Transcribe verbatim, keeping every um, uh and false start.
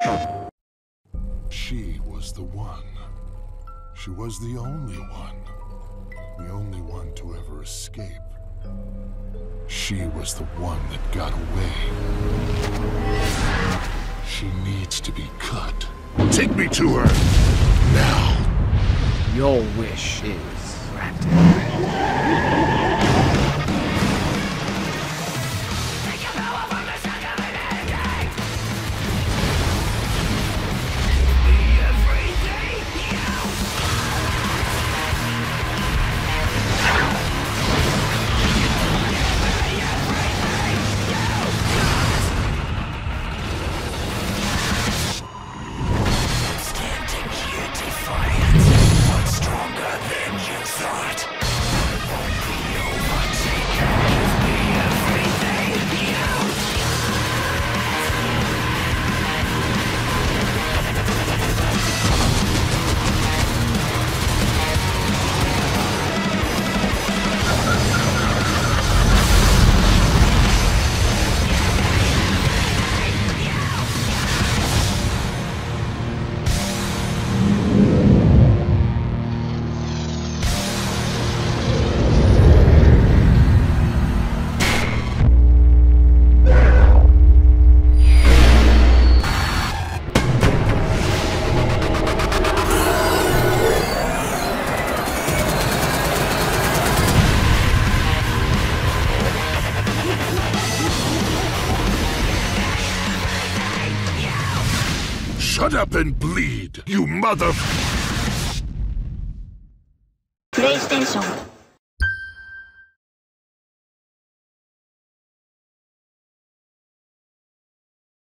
She was the one. She was the only one. The only one to ever escape. She was the one that got away. She needs to be cut. Take me to her! Now! Your wish is granted. Shut up and bleed, you mother...